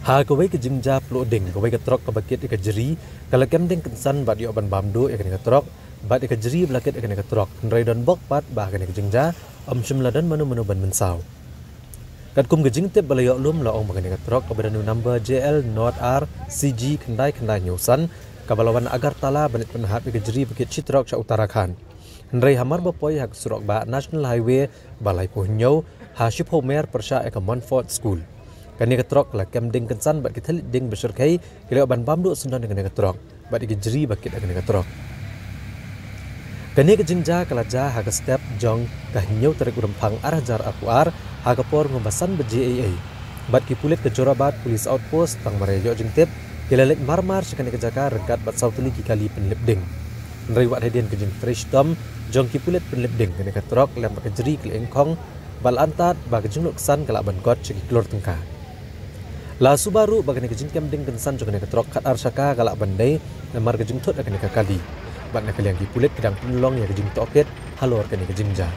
Ha ko ke jingja ploding ko ke trok ke bakit ke jeri kala kemding kensan bat yo ban bamdo ke trok bat ke jeri blaket ke trok nrai don bok pat ba ke jingja shimladan manu ban mensau kat kum ke jingtep balayo lum la ong ke trok ke badan number JL Not R CG kendai nyusan kabalawan agar tala banit penhat ke jeri bakit citrok cha Uttarakhand nrai hamar bapoi hak surok ba National Highway balai puhnyo ha ship homer persha ke Montfort School kani ketrok la kemding kensan bat kita ding besar kai kilo ban bamdu sundan dengan ketrok bat jeri bakit dengan ketrok kani ke jingja kalaja ha ke step jong kahnyo tarik urempang arah jar akuar ha ke por ngombasan be JAA bat ki pulit ke Jorabat Police Outpost tang marejo jingtip kilalek marmar sekani ke jaka regat bat sauteli ki kali penlipding nrai wat hedian ke jing fresh dom jong ki pulit penlipding kani ketrok lem ke jeri ke engkong bal antat ba ke jingluk san kala ban got ceki klor tengka La Subaru bagani kejing kemding kensan juga nek trok kat arsaka galak bandai namar kejing tot akan kali. Bat nak kalian dipulit kedang penolong ya kejing toket halor kani kejing ja.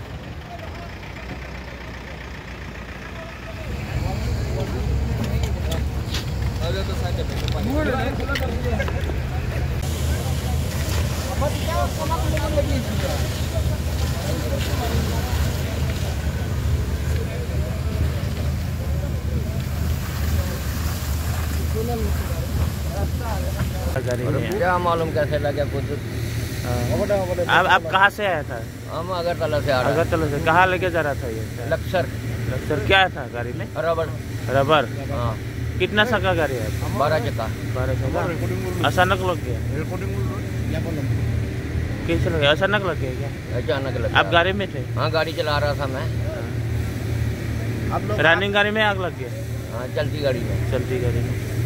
क्या मालूम कैसे लगे कुछ। आप कहाँ से आया था? हम अगरतला से आ रहे हैं। अगरतला से कहाँ लेके जा रहा था ये? लक्सर। क्या था गाड़ी में? रबर। हाँ। कितना चक्का गाड़ी है? 12 चक्का। 12 चक्का। अचानक लग गया? कैसे लग गया? अचानक लग गया क्या? अचानक लग गया। आप गाड़ी में थे? हाँ गाड़ी चला रहा था मैं। रनिंग गाड़ी में आग लग गया? हाँ चलती गाड़ी में। चलती गाड़ी में।